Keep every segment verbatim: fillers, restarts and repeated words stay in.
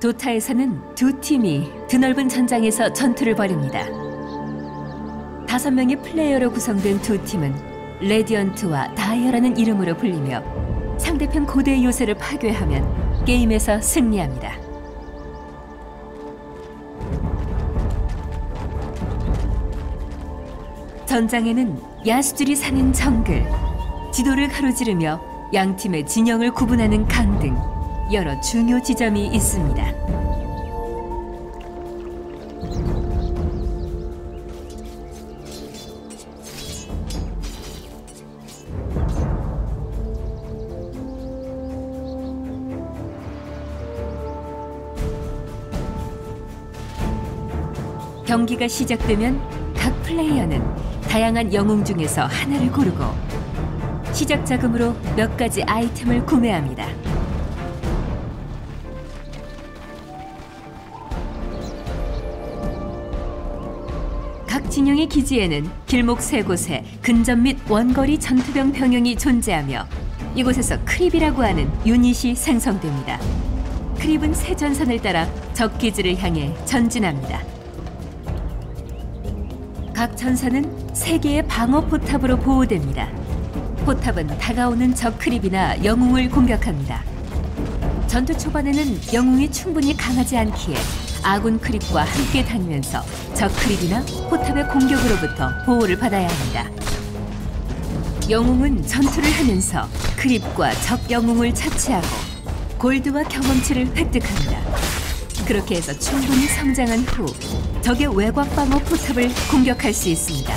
도타에서는 두 팀이 드넓은 전장에서 전투를 벌입니다. 다섯 명의 플레이어로 구성된 두 팀은 레디언트와 다이어라는 이름으로 불리며 상대편 고대 요새를 파괴하면 게임에서 승리합니다. 전장에는 야수들이 사는 정글, 지도를 가로지르며 양 팀의 진영을 구분하는 강 등 여러 중요 지점이 있습니다. 경기가 시작되면 각 플레이어는 다양한 영웅 중에서 하나를 고르고 시작 자금으로 몇 가지 아이템을 구매합니다. 각 진영의 기지에는 길목 세 곳에 근접 및 원거리 전투병 병영이 존재하며 이곳에서 크립이라고 하는 유닛이 생성됩니다. 크립은 새 전선을 따라 적 기지를 향해 전진합니다. 각 전선은 세 개의 방어 포탑으로 보호됩니다. 포탑은 다가오는 적 크립이나 영웅을 공격합니다. 전투 초반에는 영웅이 충분히 강하지 않기에 아군 크립과 함께 다니면서 적 크립이나 포탑의 공격으로부터 보호를 받아야 합니다. 영웅은 전투를 하면서 크립과 적 영웅을 처치하고 골드와 경험치를 획득합니다. 그렇게 해서 충분히 성장한 후 적의 외곽 방어 포탑을 공격할 수 있습니다.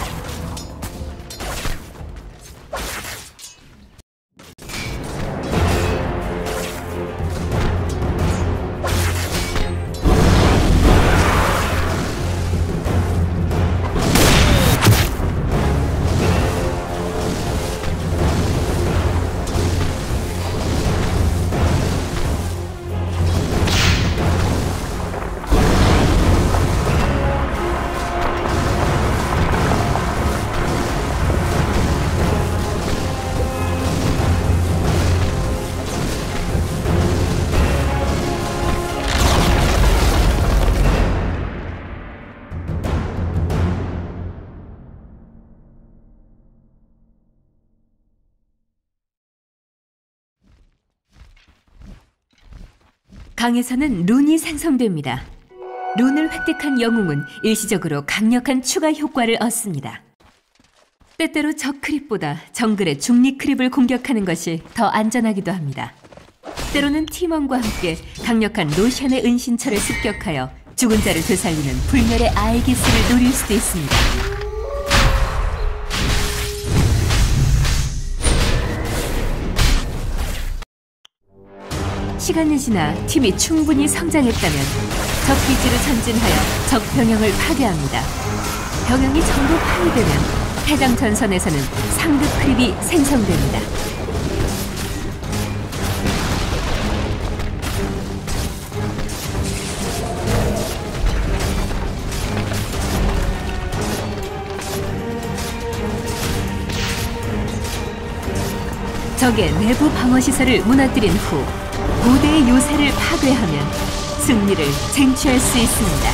강에서는 룬이 생성됩니다. 룬을 획득한 영웅은 일시적으로 강력한 추가 효과를 얻습니다. 때때로 적 크립보다 정글의 중립 크립을 공격하는 것이 더 안전하기도 합니다. 때로는 팀원과 함께 강력한 로션의 은신처를 습격하여 죽은 자를 되살리는 불멸의 아이기스를 노릴 수도 있습니다. 시간이 지나 팀이 충분히 성장했다면 적 기지로 전진하여 적 병영을 파괴합니다. 병영이 전부 파괴되면 해당 전선에서는 상급 크립이 생성됩니다. 적의 내부 방어시설을 무너뜨린 후 고대의 요새를 파괴하면 승리를 쟁취할 수 있습니다.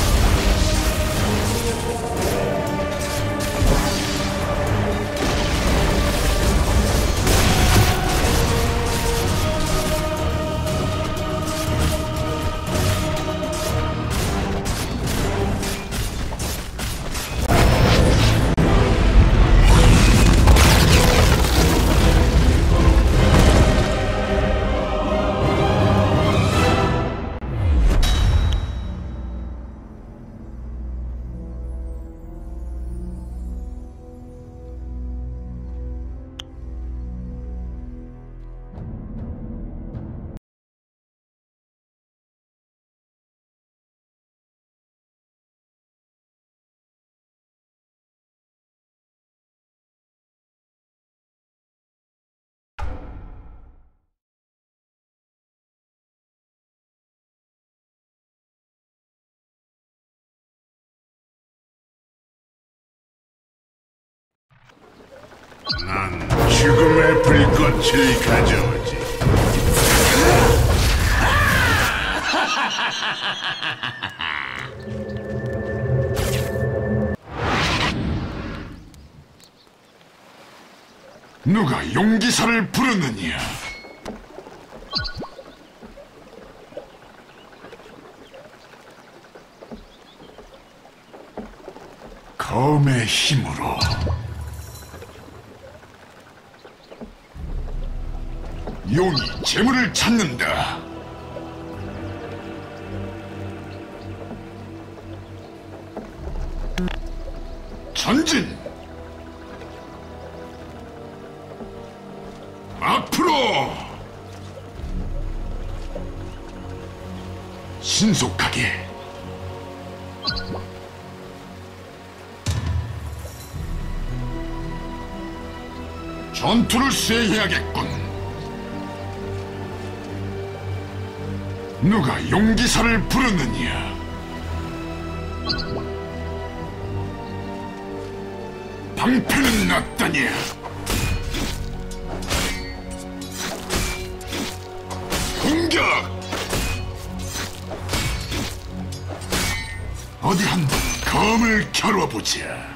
난 죽음의 불꽃을 가져오지. 누가 용기사를 부르느냐? 검의 힘으로 용이 재물을 찾는다. 전진! 앞으로! 신속하게! 전투를 수행해야겠군. 누가 용기사를 부르느냐? 방패는 났다냐? 공격! 어디 한번 검을 겨뤄보자.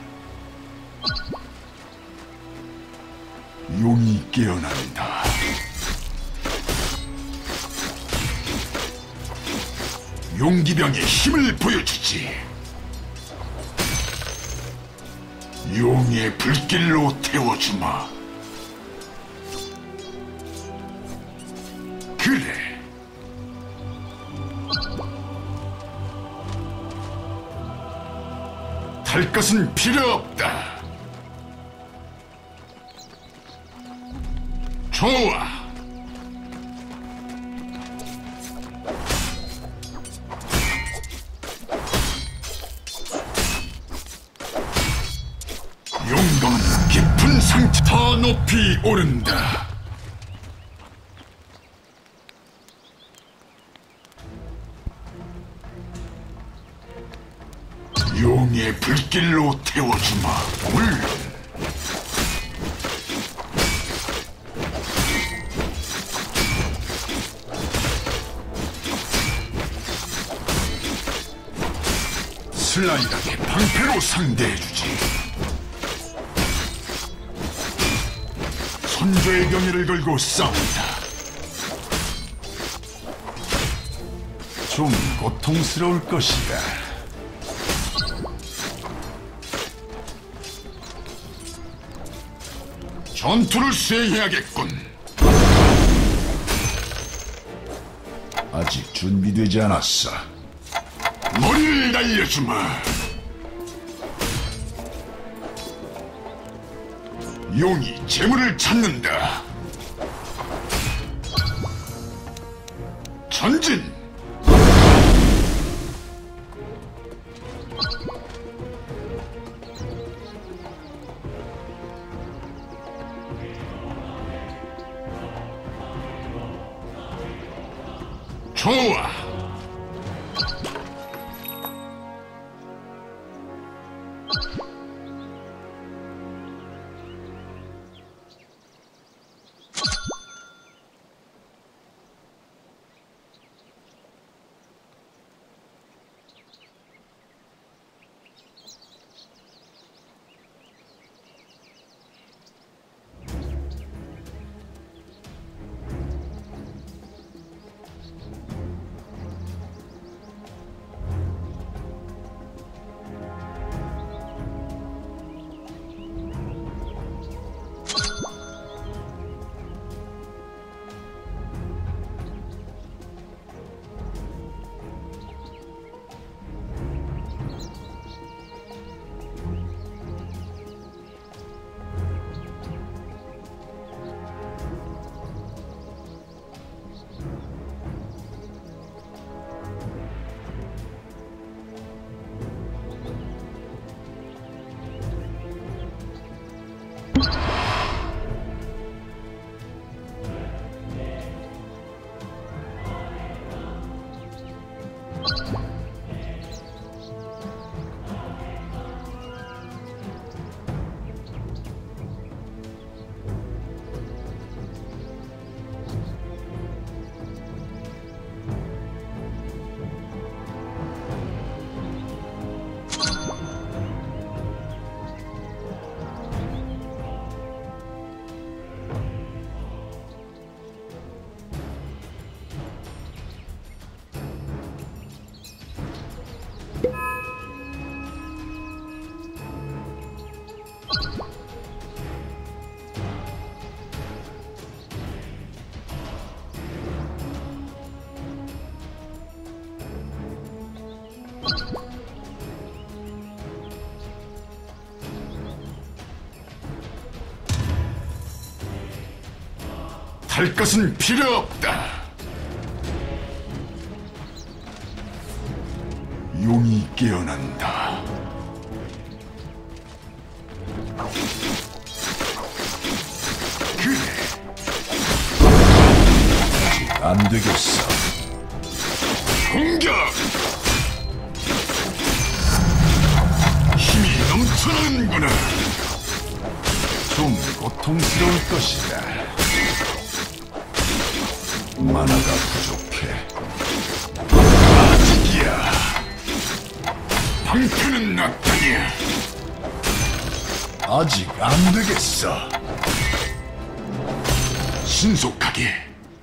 용이 깨어난다. 용기병의 힘을 보여주지. 용의 불길로 태워주마. 그래. 탈 것은 필요 없다. 좋아. 용감은 깊은 상처 더 높이 오른다. 용의 불길로 태워주마. 물론 슬라이드하게 방패로 상대해주지. 선조의 명예를 걸고 싸운다. 좀 고통스러울 것이다. 전투를 수행해야겠군. 아직 준비되지 않았어. 머리를 날려주마. 용이 재물을 찾는다. 전진! 좋아. 할 것은 필요 없다. 용이 깨어난다. 그래. 안 되겠어. 공격! 힘이 넘쳐나는구나. 좀 고통스러울 것이다. 만화가 부족해. 아직이야. 방패는 낙탄이야. 아직 안 되겠어. 신속하게.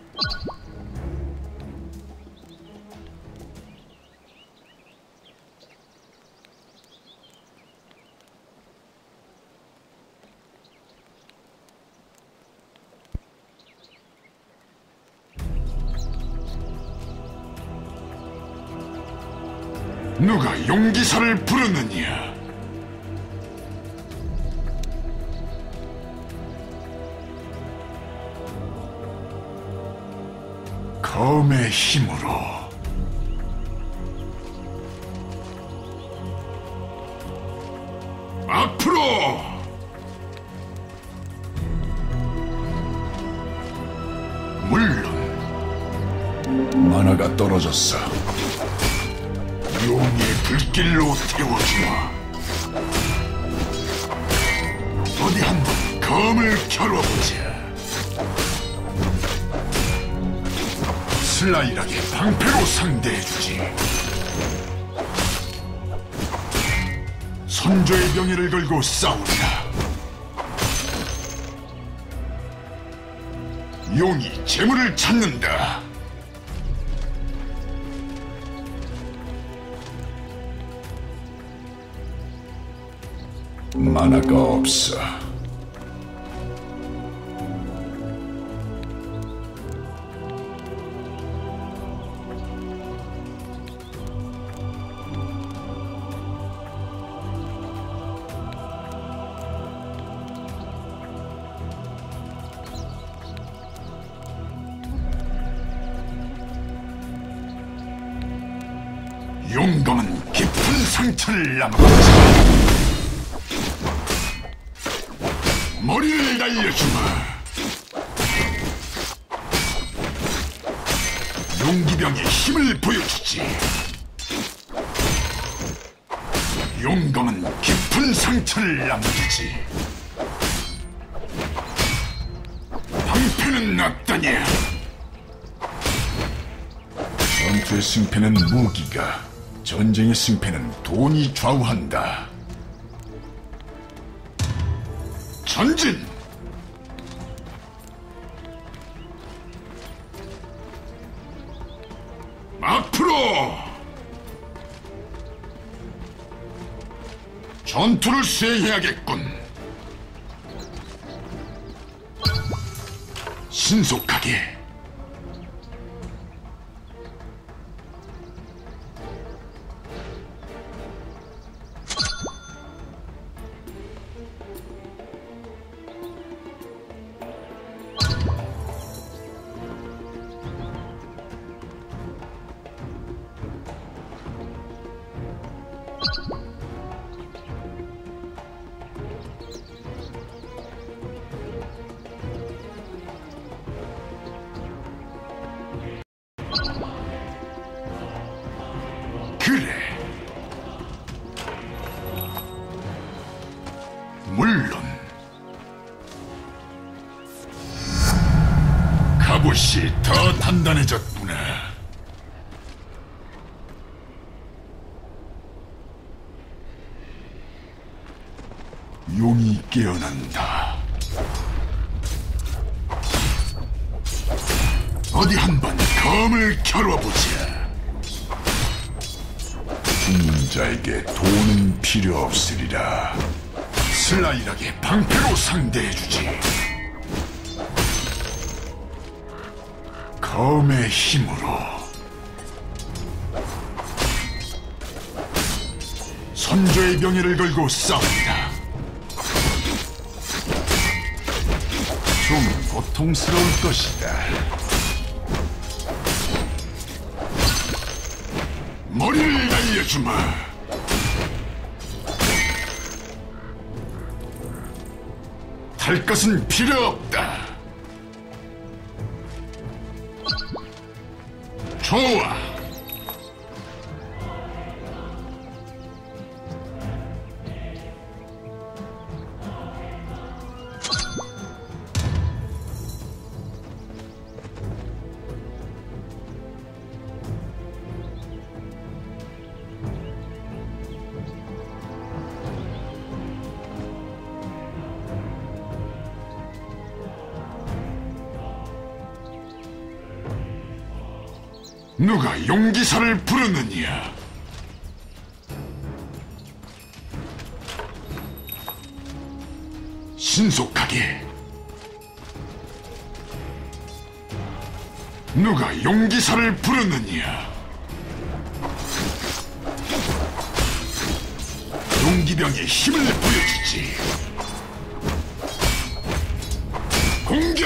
누가 용기사를 부르느냐? 검의 힘으로. 앞으로! 물론 만화가 떨어졌어. 용의 불길로 태워주마. 어디 한번 검을 겨뤄보자. 슬라이락의 방패로 상대해주지. 선조의 명예를 걸고 싸우리라. 용이 재물을 찾는다. 만화가 없어. 용검은 깊은 상처를 남기지. 머리를 날려주마. 용기병의 힘을 보여주지. 용검은 깊은 상처를 남기지. 방패는 낙단이야. 전투의 승패는 무기가, 전쟁의 승패는 돈이 좌우한다. 전진! 앞으로! 전투를 수행해야겠군. 신속하게. 그래. 물론 갑옷이 더 단단해졌구나. 용이 깨어난다. 어디 한번 검을 겨뤄보자. 죽는 자에게 돈은 필요 없으리라. 슬라이락의 방패로 상대해주지. 검의 힘으로 선조의 명예를 걸고 싸운다. 좀 고통스러울 것이다. 머리를 날려주마. 탈 것은 필요 없다. 좋아. 누가 용기사를 부르느냐? 신속하게. 누가 용기사를 부르느냐? 용기병의 힘을 보여주지. 공격!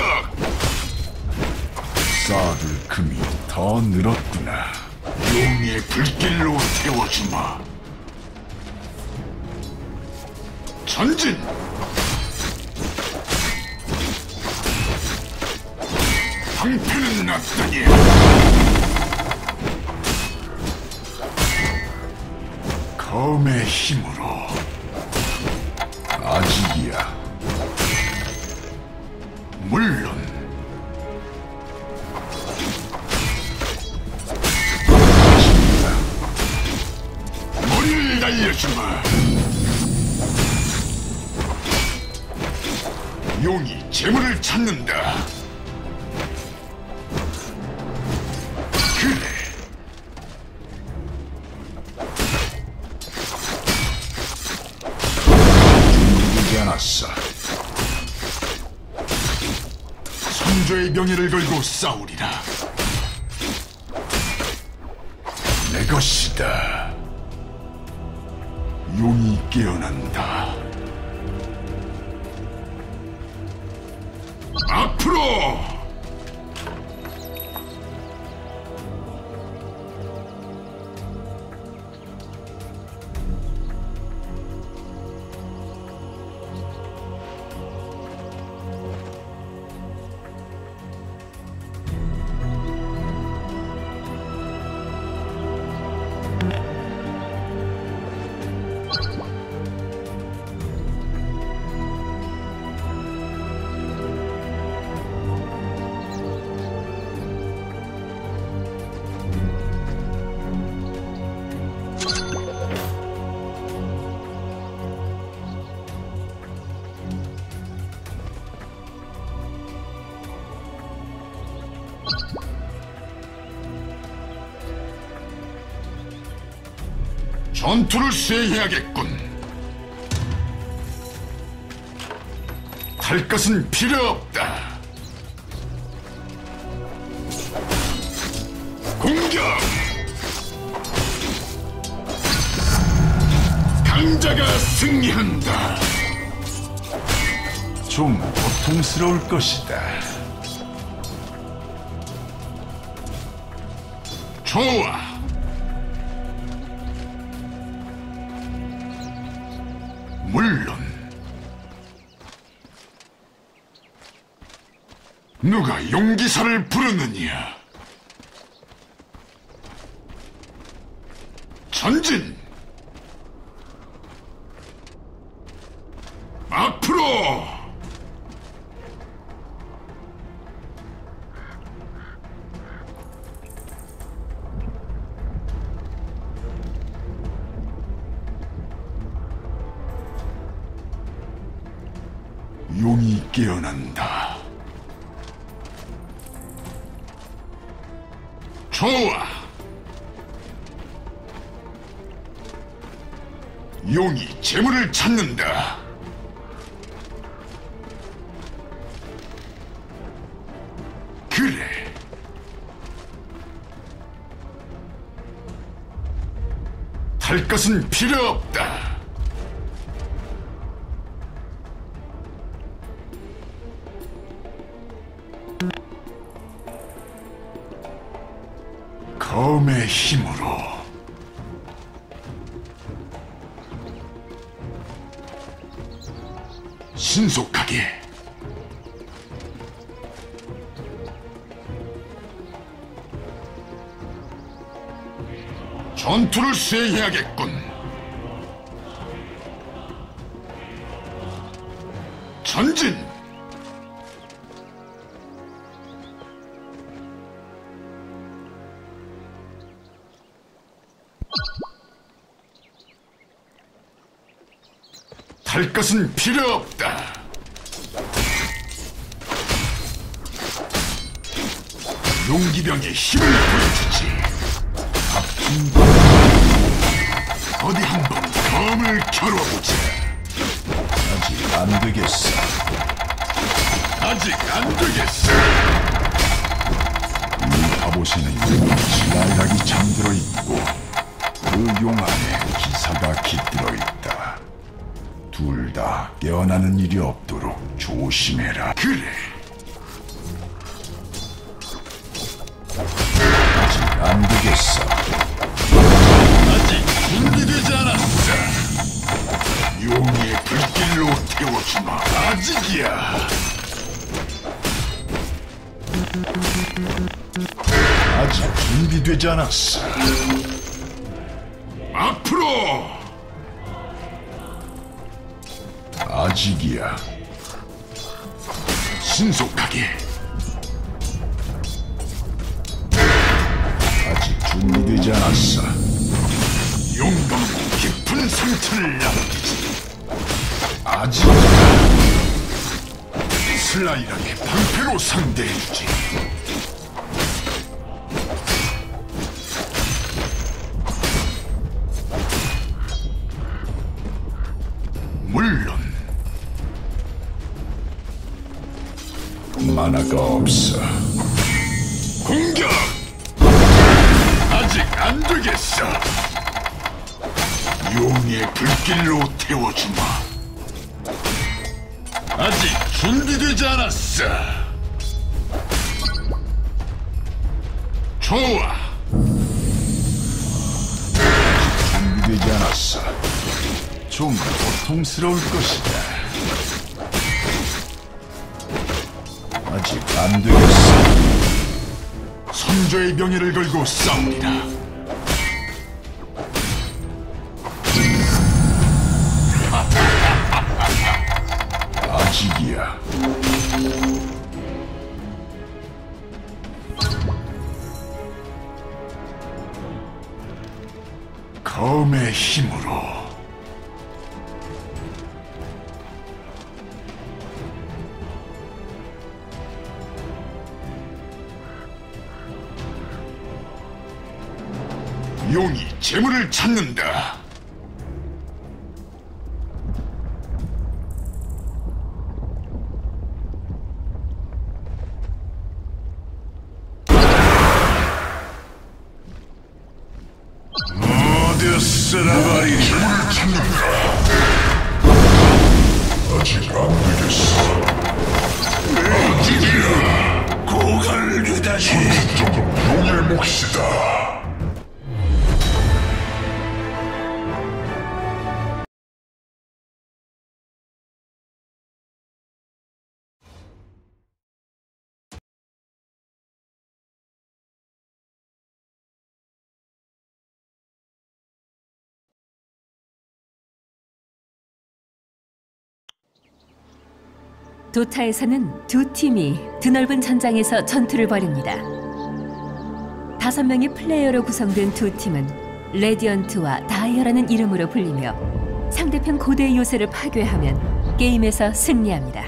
쌓을 금이 더 늘었구나. 용의 불길로 태워주마. 전진! 방패는 낫다니. 검의 힘으로. 아직이야. 물론 머리를 날려주마. 용이 재물을 찾는다. 그래. 준비되지 않았어. 선조의 명예를 걸고 싸우리라. 내 것이다. 용이 깨어난다. 앞으로! 전투를 수행해야겠군. 탈 것은 필요 없다. 공격! 강자가 승리한다. 좀 고통스러울 것이다. 좋아. 물론 누가 용기사를 부르느냐? 전진! 앞으로! 용이 깨어난다. 좋아. 용이 재물을 찾는다. 탈 것은 필요 없다. 검의 힘으로 신속하게 전투를 수행해야겠군. 전진! 탈 것은 필요 없다. 용기병의 힘을 보여주지. 어디 한번 검을 겨뤄보자. 아직 안 되겠어. 아직 안 되겠어. 이 갑옷에는 지랄락이 잠들어 있고 그 용 안에 기사가 깃들어 있다. 둘 다 깨어나는 일이 없도록 조심해라. 그래. 아직 안 되겠어. 아직 준비되지 않았어. 용의 불길로 태워주마. 아직이야. 아직 준비되지 않았어. 앞으로. 아직이야. 신속하게. 아직 준비되지 않았어. 용감은 깊은 상처를 남기지. 아직이야. 슬라이락의 방패로 상대해주지. 물론 만화가 없어. 공격! 아직 안 되겠어. 용의 불길로 태워주마. 아직 준비되지 않았어. 좋아. 준비되지 않았어. 좀 고통스러울 것이다. 아직 안 되겠어. 선조의 명예를 걸고 싸웁니다. 아직이야. 검의 힘으로 용이 재물을 찾는다. 모두 쓸어버리리. 재물을 찾는다. 아직 안 되겠어. 아직이야. 고갈을 유다니. 선택적으로 용의 몫이다. 도타에서는 두 팀이 드넓은 전장에서 전투를 벌입니다. 다섯 명의 플레이어로 구성된 두 팀은 레디언트와 다이어라는 이름으로 불리며 상대편 고대 요새를 파괴하면 게임에서 승리합니다.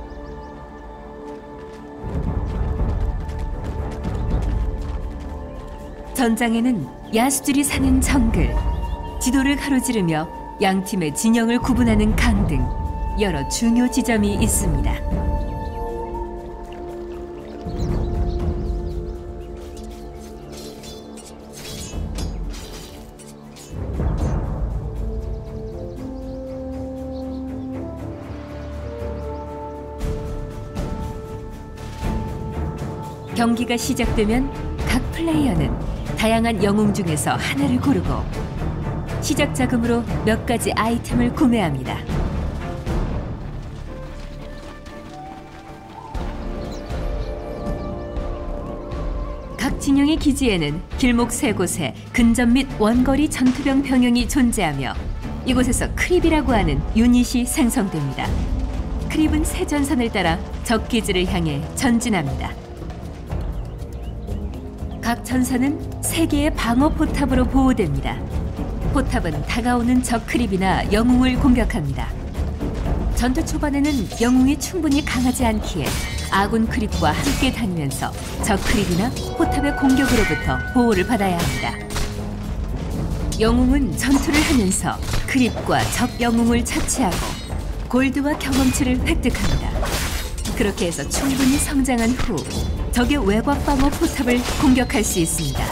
전장에는 야수들이 사는 정글, 지도를 가로지르며 양 팀의 진영을 구분하는 강 등 여러 중요 지점이 있습니다. 경기가 시작되면 각 플레이어는 다양한 영웅 중에서 하나를 고르고 시작 자금으로 몇 가지 아이템을 구매합니다. 각 진영의 기지에는 길목 세 곳에 근접 및 원거리 전투병 병영이 존재하며 이곳에서 크립이라고 하는 유닛이 생성됩니다. 크립은 새 전선을 따라 적 기지를 향해 전진합니다. 각 전선은 세 개의 방어 포탑으로 보호됩니다. 포탑은 다가오는 적 크립이나 영웅을 공격합니다. 전투 초반에는 영웅이 충분히 강하지 않기에 아군 크립과 함께 다니면서 적 크립이나 포탑의 공격으로부터 보호를 받아야 합니다. 영웅은 전투를 하면서 크립과 적 영웅을 처치하고 골드와 경험치를 획득합니다. 그렇게 해서 충분히 성장한 후 적의 외곽 방어 포탑을 공격할 수 있습니다.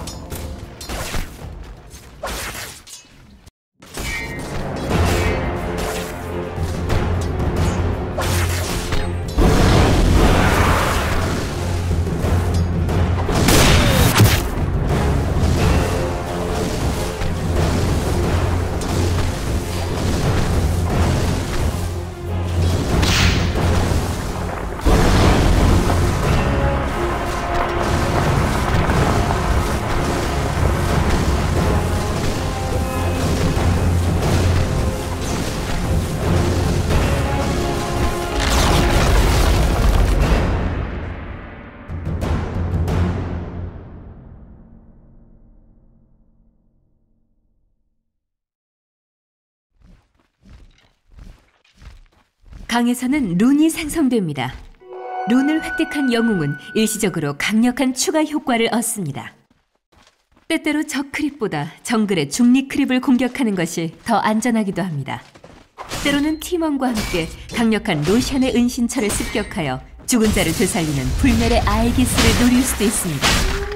강에서는 룬이 생성됩니다. 룬을 획득한 영웅은 일시적으로 강력한 추가 효과를 얻습니다. 때때로 적 크립보다 정글의 중립 크립을 공격하는 것이 더 안전하기도 합니다. 때로는 팀원과 함께 강력한 로션의 은신처를 습격하여 죽은 자를 되살리는 불멸의 아이기스를 노릴 수도 있습니다.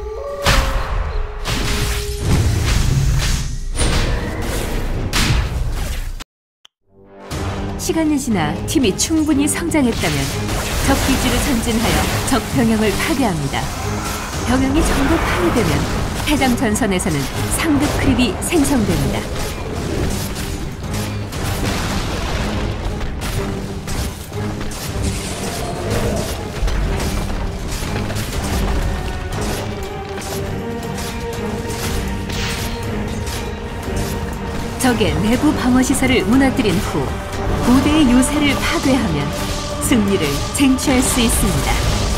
시간이 지나 팀이 충분히 성장했다면 적 기지로 전진하여 적 병영을 파괴합니다. 병영이 전부 파괴되면 해당 전선에서는 상급 크립이 생성됩니다. 적의 내부 방어시설을 무너뜨린 후 고대의 요새를 파괴하면 승리를 쟁취할 수 있습니다.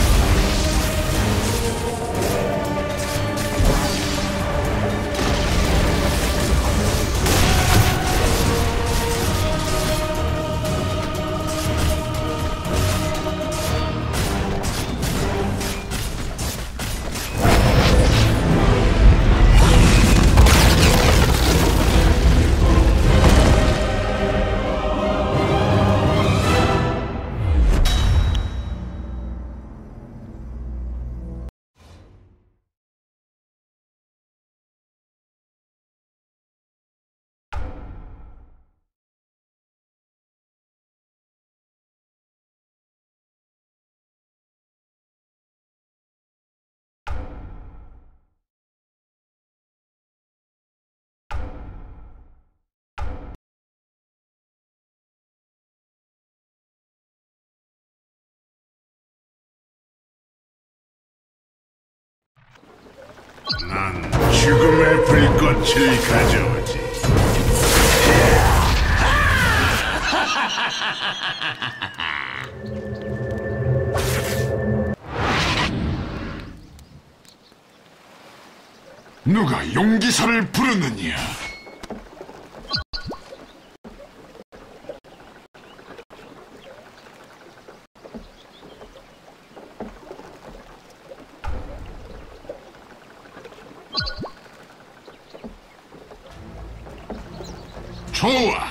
난 죽음의 불꽃을 가져오지. 누가 용기사를 부르느냐? 좋아,